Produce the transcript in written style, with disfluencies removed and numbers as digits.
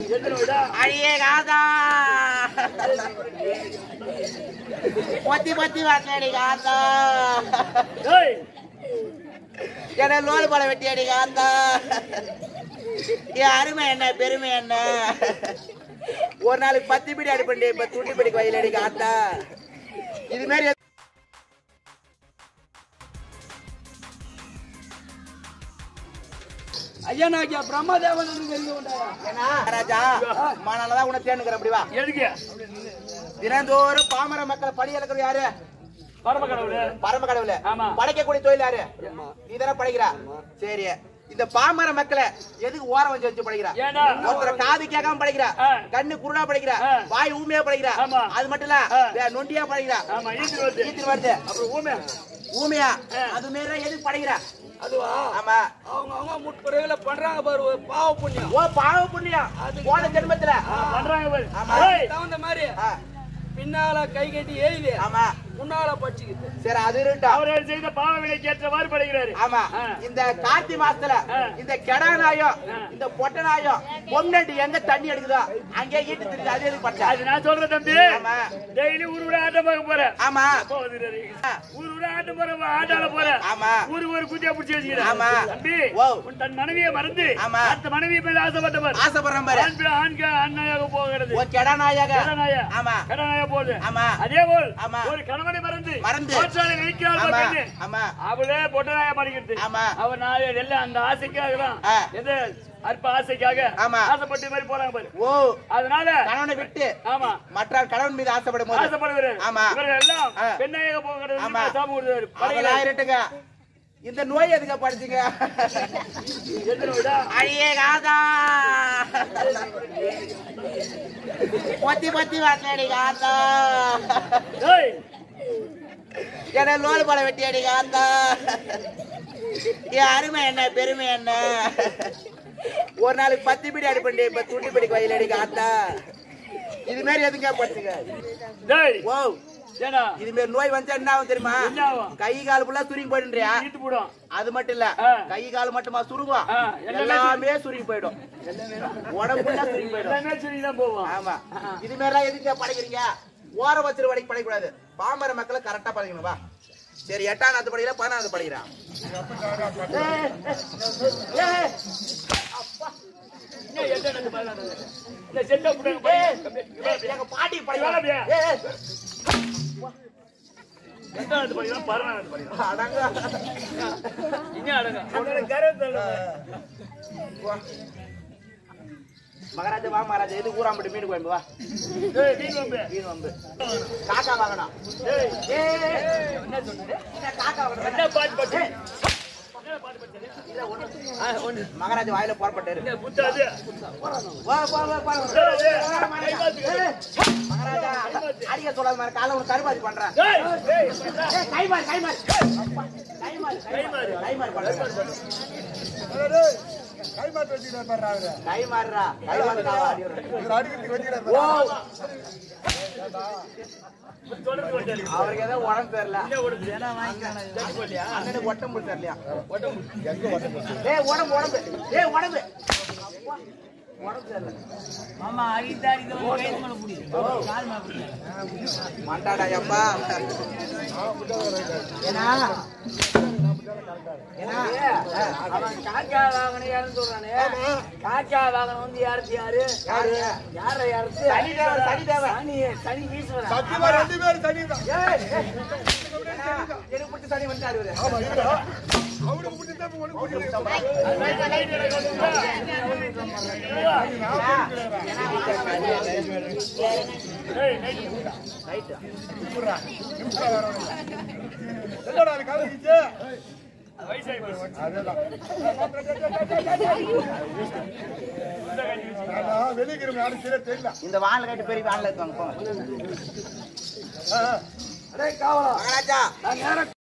அடியே காதா பொத்தி பொத்தி வாசலடி காதா என்ன லோல் பழம் வெட்டி அடி காதா என் அருமை என்ன பெருமை என்ன ஒரு நாளைக்கு 10 பிடி அடி பண்ணி இப்ப துண்டி பிடிக்க வயல் அடி காத்தா இது மாதிரி ஐயா நாக்கியா பிரம்மதேவன் ராஜா மானாலதான் உன தேனுக்கிற அப்படி வா எதுக்கு தினந்தோறும் பாமர மக்கள் படி இழக்கிறது யாரு பரம கடவுளே படைக்கக்கூடிய தொழில் யாரு நீ தானே படைக்கிறா சரி இந்த பாமர மக்களை எதுக்கு ஓரம் வச்சு படைக்கிறா ஒருத்தர காது கேட்காம படைக்கிறா கண்ணு குருடா படைக்கிறா வாய் ஊமையா படைக்கிறா அது மட்டும் இல்ல நொண்டியா படைக்கிறா வருது அப்புறம் ஊமையா அது மாரி எதுக்கு படைக்கிறா அதுவா ஆமா அவங்க முற்புறையில பண்றாங்க பாரு பாவ புண்ணியம் பாவ புண்ணியம் போன ஜென்மத்துல பண்றாங்க பாரு தகுந்த மாதிரி பின்னால கை கட்டி ஏய்து ஆமா முன்னால பச்சிக்குது சரி அது இருக்கட்டும் அவர்கள் செய்த பாவ வினைக்கு ஏற்றவாறு படுகிறாரு ஆமா இந்த கார்த்தி மாசத்துல இந்த கெடா நாயம் இந்த பொட்ட நாயம் பொம்னட்டு எங்க தண்ணி எடுக்குதோ அங்கே ஈட்டு திரிஞ்சு அது எதுக்கு பச்சா அது நான் சொல்றேன் தம்பி டெய்லி ஊரு ஆட்டம் பார்க்க போறேன் ஆமா ஊரு ஆட்டம் போற ஆட்டால போறேன் ஆமா ஊரு ஒரு குதியா பிடிச்சி வச்சுக்கிறேன் ஆமா தம்பி உன் தன் மனைவியை மறந்து அடுத்த மனைவியை மேல ஆசைப்பட்டவர் ஆசைப்படுறேன் பாரு ஆண்க அண்ணாயாக போகிறது ஒரு கெடா நாயாக ஆமா கெடா நாயா போகுது ஆமா அதே போல் ஆமா ஒரு கணவனை மறந்து தோற்றாலே நினைக்கிறாள் ஆமா அவளே பொட்டனாய படிக்கிறது ஆமா அவ நான் எல்லாம் அந்த ஆசைக்காக தான் எது அற்ப ஆசைக்காக ஆசைப்பட்டு மாதிரி போறாங்க பாரு ஓ அதனால கணவனை விட்டு ஆமா மற்ற கணவன் மீது ஆசைப்படும் போது ஆசைப்படுவாரு ஆமா இவர்கள் எல்லாம் பெண்ணாக போகிறது சாமி கொடுத்தாரு படையலாயிருட்டுங்க இந்த நோய் எதுக்கு படிச்சீங்க அடியே காதா பொத்தி பொத்தி வாசலடி காதா என்ன லோல் பழம் வெட்டி அடி காத்தா என் அருமை என்ன பெருமை என்ன ஒரு நாளைக்கு 10 பிடி அடி பண்ணி இப்ப துண்டி பிடிக்க வயல் அடி காத்தா இது மாதிரி எதுங்க படிச்சுங்க ஓ இது மாதிரி நோய் வந்து என்ன ஆகும் தெரியுமா கை கால் ஃபுல்லா சுருங்கி போயிடுறியா அது மட்டும் இல்ல கை கால் மட்டுமா சுருங்கும் எல்லாமே சுருங்கி போயிடும் உடம்பு ஃபுல்லா சுருங்கி போயிடும் ஆமா இது மாதிரி எல்லாம் எதுங்க படைக்கிறீங்க ஓர வச்சிரு வரைக்கும் படைக்கூடாது பாமர மக்களை கரெக்டா படைக்கணும் வா சரி 8ஆம் படிக்கல 11ஆம் படிக்கிறான் எங்க பாட்டி படிக்கிறான் மகாராஜா வா மகாராஜா எது ஊராம்பட்டு மீன் கோயம்பு வா மீன் வம்பு காக்கா வாங்கணும் மகாராஜா வாயில போறப்பட்டாரு மகாராஜா அடிக்க சொல்லாத மாதிரி காலை ஒரு கருமாதி பண்றேன் அவருக்கு ஏதோ உடம்பு தெரியல அண்ணனுக்கு ஒட்டம் தெரியலையா உடம்பு உடம்பு உடம்பு மாமா மாட்டாடா அப்பா காக்கா வாகனம் யாருன்னு சொல்றானே காக்கா வாகனம் வந்து யாருக்கு யாரு யாரு சனி வீசுவாரு எனக்கு பிடிச்ச சனி வந்துட்டாரு இந்த வாழை கட்டு பெரிய வாழை எடுத்துவாங்க போங்க.